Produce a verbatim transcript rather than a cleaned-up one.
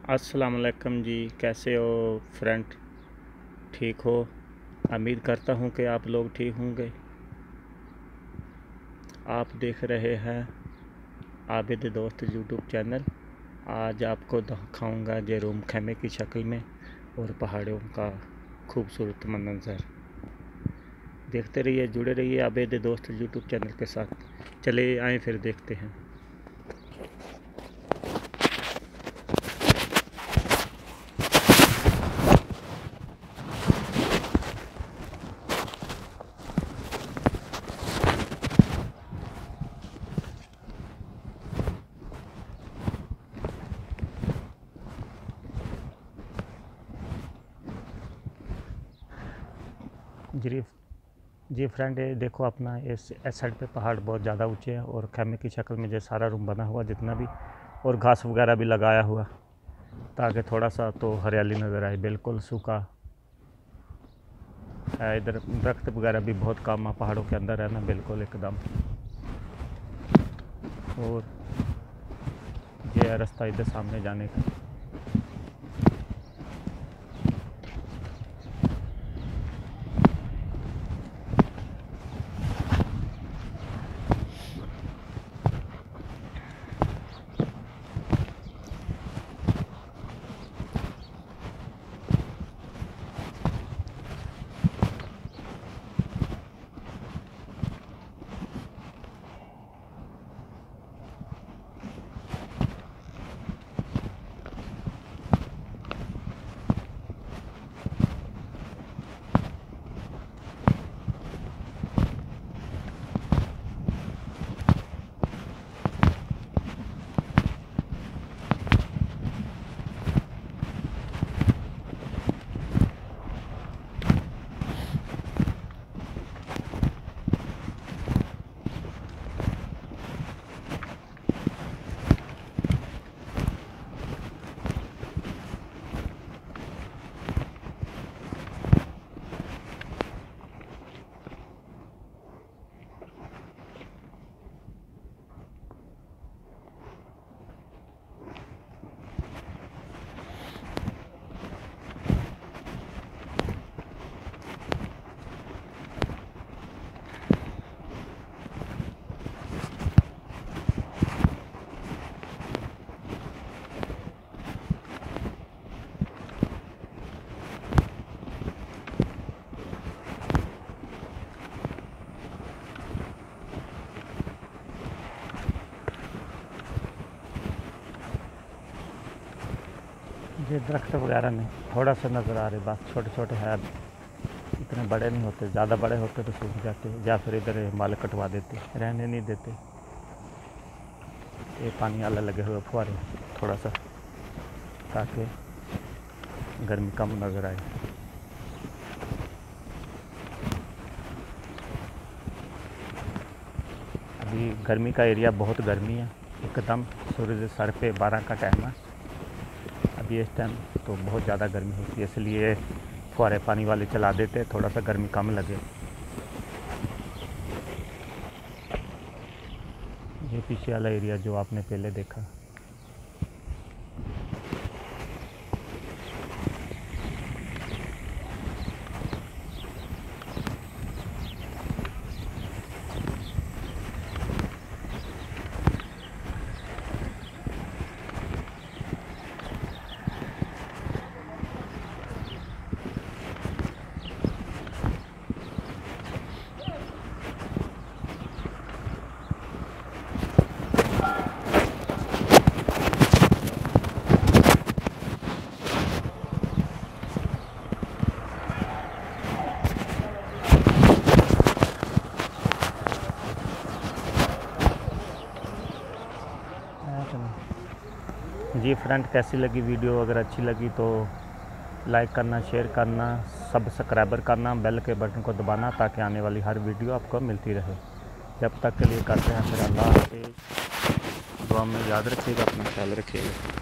अस्सलाम वालेकुम जी, कैसे हो फ्रेंड? ठीक हो? उम्मीद करता हूँ कि आप लोग ठीक होंगे। आप देख रहे हैं आबिद दोस्त यूट्यूब चैनल। आज आपको दिखाऊंगा जे रूम खेमे की शक्ल में और पहाड़ों का खूबसूरत मंजर। देखते रहिए, जुड़े रहिए आबिद दोस्त यूट्यूब चैनल के साथ। चलिए आए फिर देखते हैं। जी जी फ्रेंड, ये देखो अपना इस इस साइड पे पहाड़ बहुत ज़्यादा ऊंचे हैं और खेमे की शक्ल में जो सारा रूम बना हुआ जितना भी, और घास वगैरह भी लगाया हुआ ताकि थोड़ा सा तो हरियाली नज़र आए। बिल्कुल सूखा है इधर, दरख्त वगैरह भी बहुत कम है पहाड़ों के अंदर, है ना, बिल्कुल एकदम। और ये है रास्ता इधर सामने जाने का। ये दरख्त वगैरह नहीं, थोड़ा सा नज़र आ रहे, बस छोटे छोटे हैं, इतने बड़े नहीं होते। ज़्यादा बड़े होते तो सूख जाते या फिर इधर माल कटवा देते, रहने नहीं देते। ये पानी वाला लगे हुए फुहारे थोड़ा सा, ताकि गर्मी कम नज़र आए। अभी गर्मी का एरिया, बहुत गर्मी है एकदम। सूरज सर पे बारह का टाइम है अभी इस टाइम, तो बहुत ज़्यादा गर्मी होती है, इसलिए फुहारे पानी वाले चला देते, थोड़ा सा गर्मी कम लगे। ये पीछे वाला एरिया जो आपने पहले देखा। जी फ्रेंड, कैसी लगी वीडियो? अगर अच्छी लगी तो लाइक करना, शेयर करना, सब्सक्राइबर करना, बेल के बटन को दबाना, ताकि आने वाली हर वीडियो आपको मिलती रहे। जब तक के लिए करते हैं फिर अल्लाह हाफिज़। दुआ में याद रखिएगा, अपना ख्याल रखिएगा।